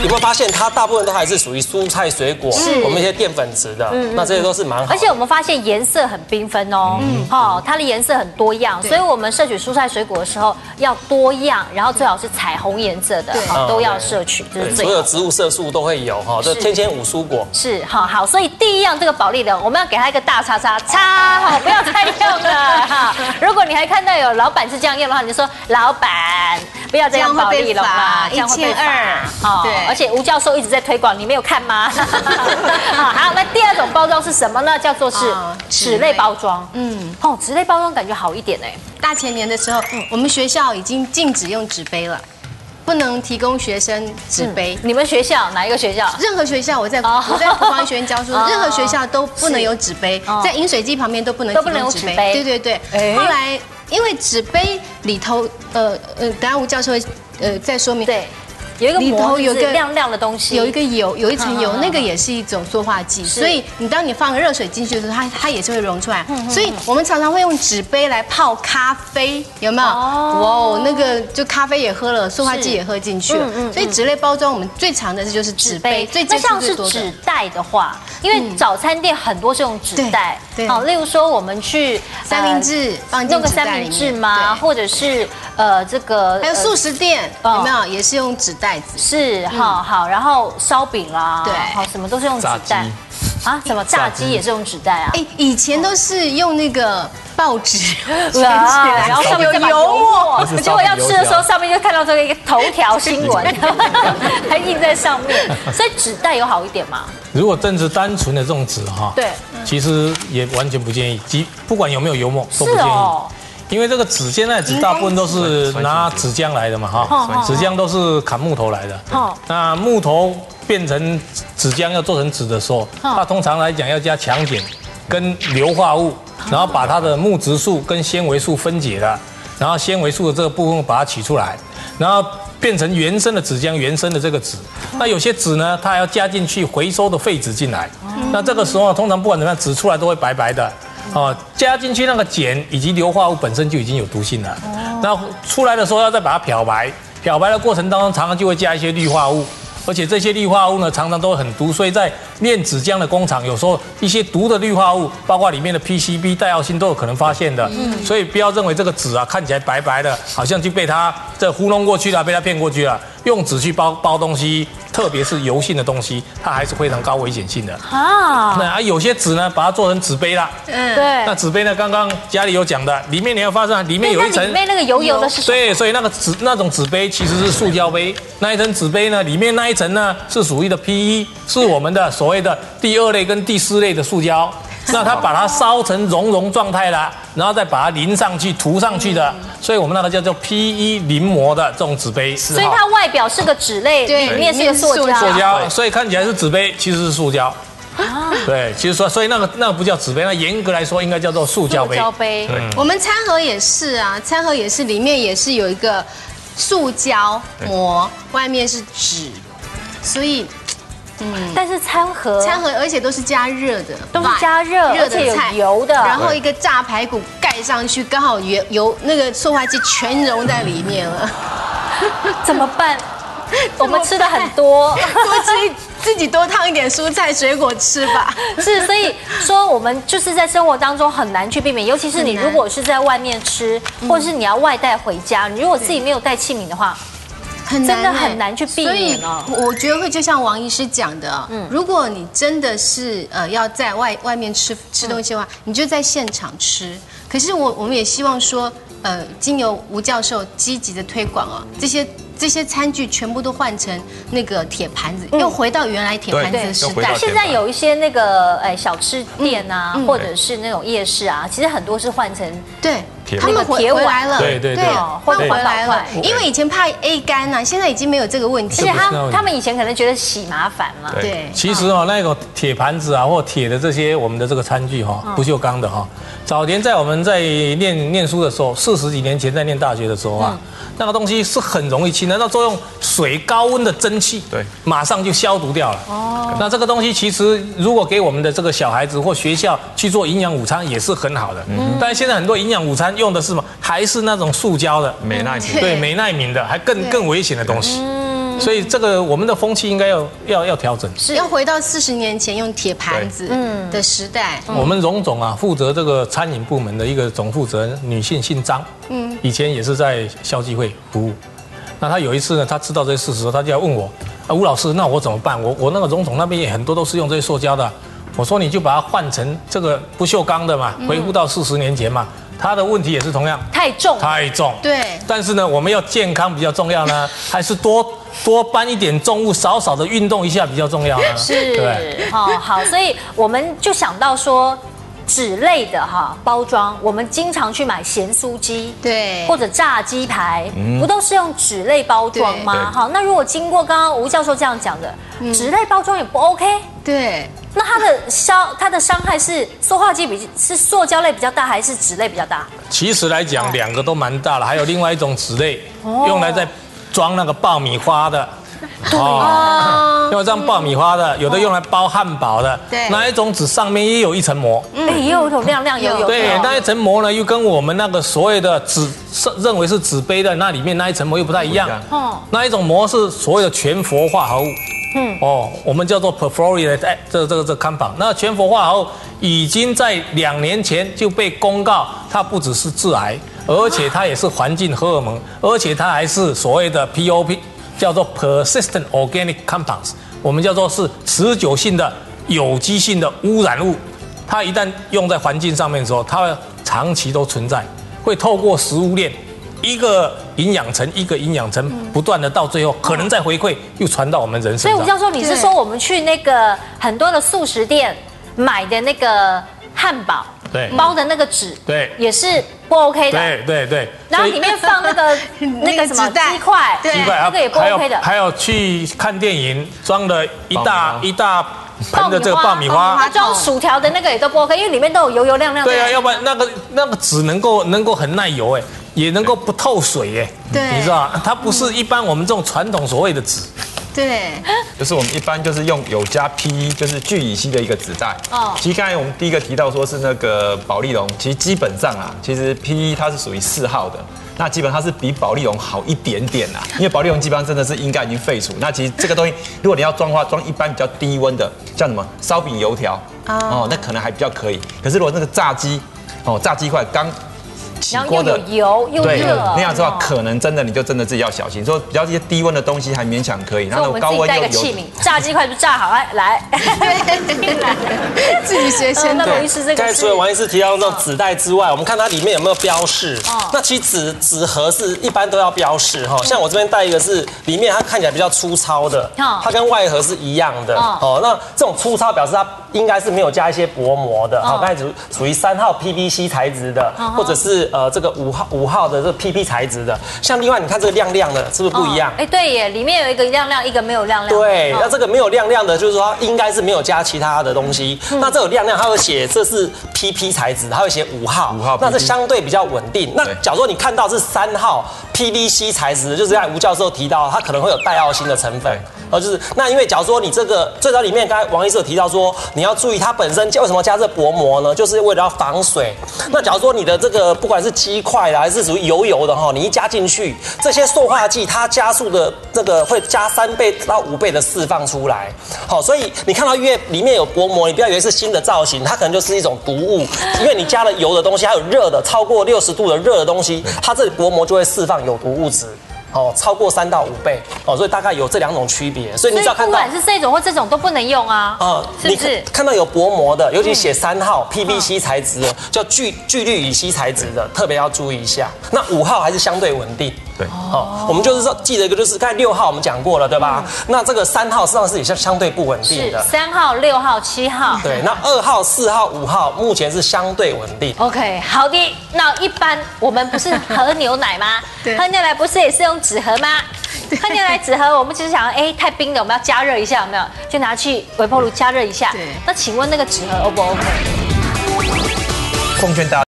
有没有发现它大部分都还是属于蔬菜水果，我们一些淀粉质的，那这些都是蛮好的。 而且我们发现颜色很缤纷哦，它的颜色很多样，所以我们摄取蔬菜水果的时候要多样，然后最好是彩虹颜色的，都要摄取，这是最好的。 所有植物色素都会有哈，这天天五蔬果是好，所以第一样这个保利龙，我们要给它一个大叉叉，好，不要再用了哈。如果你还看到有老板是这样用的话，你就说老板不要再用保利龙啦，这样会被罚。对，而且吴教授一直在推广，你没有看吗？好，那第二种包装是什么呢？叫做是纸类包装。纸类包装感觉好一点哎。 大前年的时候，我们学校已经禁止用纸杯了。不能提供学生纸杯。 你们学校哪一个学校？ 任何学校，我在国防学院教书，任何学校都不能有纸杯，在饮水机旁边都不能提供纸杯。对对对。后来因为纸杯里头，等下吴教授会再说明。对。 有一个里头有个亮亮的东西， 有一个油，有一层油，那个也是一种塑化剂，所以当你放热水进去的时候，它也是会溶出来。所以我们常常会用纸杯来泡咖啡，有没有？哇，那个就咖啡也喝了，塑化剂也喝进去了。所以纸类包装我们最常的就是纸杯，最接触最多的。 像是纸袋的话，因为早餐店很多是用纸袋，好，例如说我们去三明治放进纸袋里面吗？或者是这个还有素食店有没有也是用纸袋？ 是，好，然后烧饼啦，对，好，什么都是用纸袋啊，什么炸鸡也是用纸袋啊？ 以前都是用那个报纸， 然后上面有油墨，结果要吃的时候上面就看到这个一个头条新闻，还印在上面，所以纸袋有好一点吗？ 如果真是单纯的这种纸哈， 对， 其实也完全不建议，不管有没有油墨都不建议。因为这个纸现在纸大部分都是拿纸浆来的嘛，哈，纸浆都是砍木头来的。那木头变成纸浆要做成纸的时候，它通常来讲要加强碱跟硫化物，然后把它的木质素跟纤维素分解了，然后纤维素的这个部分把它取出来，然后变成原生的纸浆，原生的这个纸。那有些纸呢，它还要加进去回收的废纸进来。那这个时候通常不管怎么样，纸出来都会白白的。加进去那个碱以及硫化物本身就已经有毒性了。那出来的时候要再把它漂白，漂白的过程当中常常就会加一些氯化物，而且这些氯化物呢常常都会很毒，所以在炼纸浆的工厂有时候一些毒的氯化物，包括里面的 PCB、戴奥辛都有可能发现的。所以不要认为这个纸啊看起来白白的，好像就被它这糊弄过去了，被它骗过去了。用纸去包东西，特别是油性的东西，它还是非常高危险性的啊。那有些纸呢，把它做成纸杯啦。对。那纸杯呢，刚刚家里有讲的，里面你要发现里面有一层， 里面那个油的是什么？ 对，所以那种纸杯其实是塑胶杯，那一层纸杯呢，里面那一层呢是属于的 PE， 是我们的所谓的第2类跟第4类的塑胶。那它把它烧成熔状态了，然后再把它淋上去、涂上去的，所以我们那个叫做 PE 淋膜的这种纸杯。 所以它外表是个纸类，里面是个塑胶， 所以看起来是纸杯，其实是塑胶。对，其实说，所以那个不叫纸杯，那严格来说应该叫做塑胶杯。 塑胶杯， 我们餐盒也是啊，餐盒也是里面也是有一个塑胶膜，外面是纸，所以。 但是餐盒， 而且都是加热的， 都是加热，而且有油的， 然后一个炸排骨盖上去，刚好油那个塑化剂全溶在里面了， 怎么办？我们吃的很多， 自己多烫一点蔬菜水果吃吧。 是，所以说我们就是在生活当中很难去避免，尤其是你如果是在外面吃，或者是你要外带回家，你如果自己没有带器皿的话。真的很难去避免哦。 所以我觉得会就像王医师讲的，如果你真的是要在外面吃东西的话，你就在现场吃。可是我们也希望说，经由吴教授积极的推广哦，这些餐具全部都换成那个铁盘子，又回到原来铁盘子的时代。 现在有一些那个小吃店啊，或者是那种夜市啊，其实很多是换成他们回来了， 对， 换回来了，因为以前怕 A 干啊，现在已经没有这个问题。 而且他们以前可能觉得洗麻烦嘛。 对， 其实那个铁盘子啊，或铁的这些我们的这个餐具不锈钢的早年在我们在念书的时候，40几年前在念大学的时候那个东西是很容易清的，那作用水高温的蒸汽，马上就消毒掉了。那这个东西其实如果给我们的这个小孩子或学校去做营养午餐也是很好的。但是现在很多营养午餐用的是什么？还是那种塑胶的美耐敏，对，美耐敏的，还更危险的东西。 所以这个我们的风气应该要调整， 是要回到40年前用铁盘子的时代。 我们荣总啊，负责这个餐饮部门的一个总负责人，女性姓张，以前也是在消基会服务。那他有一次呢，他知道这些事实，他就要问我，吴老师，那我怎么办？我那个荣总那边也很多都是用这些塑胶的。我说你就把它换成这个不锈钢的嘛，回复到40年前嘛。他的问题也是同样太重， 对。 但是呢，我们要健康比较重要呢，还是多搬一点重物，少少的运动一下比较重要呢？ 是，对，好，所以我们就想到说。纸类的包装，我们经常去买咸酥鸡， 对， 或者炸鸡排，不都是用纸类包装吗？好，那如果经过刚刚吴教授这样讲的，纸类包装也不 OK， 对， 那它的伤害是塑化剂是塑胶类比较大，还是纸类比较大？ 其实来讲，两个都蛮大了，还有另外一种纸类，用来在装那个爆米花的。用来装爆米花的，有的用来包汉堡的，那一种纸上面也有一层膜， 也有一种亮亮油油。 对，那一层膜呢，又跟我们那个所谓的纸认为是纸杯的那里面那一层膜又不太一样。那一种膜是所谓的全氟化合物。我们叫做 perfluorinated 这compound。那全氟化合物已经在2年前就被公告，它不只是致癌，而且它也是环境荷尔蒙，而且它还是所谓的 POP。叫做 persistent organic compounds， 我们叫做是持久性的有机性的污染物。它一旦用在环境上面的时候，它会长期都存在，会透过食物链一个营养层一个营养层不断的到最后，可能再回馈又传到我们人身上。 所以吴教授，你是说我们去那个很多的素食店买的那个汉堡？ 对， 包的那个纸， 对， 也是不 OK 的。 对。 然后里面放那个什么鸡块， 对， 那个也不 OK 的。 还有去看电影装了一大盆的这个爆米花， 它装薯条的那个也都不 OK， 因为里面都有油亮亮的。 对啊，要不然那个纸能够很耐油也能够不透水对， 你知道它不是一般我们这种传统所谓的纸。 对， 就是我们一般就是用有加 PE， 就是聚乙烯的一个纸袋。其实刚才我们第一个提到说是那个保丽龙，其实基本上其实 PE 它是属于4号的，那基本上它是比保丽龙好一点点因为保丽龙基本上真的是应该已经废除。那其实这个东西，如果你要装的话，装一般比较低温的，像什么烧饼、油条，那可能还比较可以。可是如果那个炸鸡，炸鸡块刚起锅的， 油又热， 那样子的话，可能真的你就真的自己要小心。说比较一些低温的东西还勉强可以， 然后高温又有器皿，炸鸡块就炸好来， 自己学生。 那王医师这个， 刚才除了王医师提到那种纸袋之外，我们看它里面有没有标示。那其实纸盒是一般都要标示像我这边带一个是里面它看起来比较粗糙的，它跟外盒是一样的那这种粗糙表示它应该是没有加一些薄膜的刚才属于3号 PVC 材质的，或者是这个5号的这个 PP 材质的。像另外你看这个亮亮的，是不是不一样？ 对耶，里面有一个亮亮，一个没有亮亮。 对，那这个没有亮亮的，就是说它应该是没有加其他的东西。那这个亮亮，它会写这是 PP 材质，它会写5号，那这相对比较稳定。那假如说你看到是3号 PVC 材质的，就是像吴教授提到，它可能会有戴奥辛的成分。就是那因为假如说你这个最早里面，刚才王医师有提到说，你要注意它本身为什么加这薄膜呢？就是为了要防水。那假如说你的这个不管是鸡块啦，还是属于油的你一加进去，这些塑化剂它加速的这个会加3倍到5倍的释放出来。所以你看到越里面有薄膜，你不要以为是新的造型，它可能就是一种毒物，因为你加了油的东西，还有热的超过60度的热的东西，它这里薄膜就会释放有毒物质。超过3到5倍所以大概有这2种区别，所以你只要看到， 不管是这种或这种都不能用是不是？ 看到有薄膜的，尤其写3号 PVC 材质的，叫聚氯乙烯材质的，特别要注意一下。那5号还是相对稳定。 对， 我们就是说记得一个，就是刚才6号我们讲过了，对吧？那这个3号实际上是也相对不稳定的。 3号、6号、7号。 对，那2号、4号、5号目前是相对稳定。 OK， 好的。那一般我们不是喝牛奶吗？喝牛奶不是也是用纸盒吗？喝牛奶纸盒，我们就是想，太冰了，我们要加热一下，有没有？就拿去微波炉加热一下。那请问那个纸盒 O 不 OK？ 奉劝大家。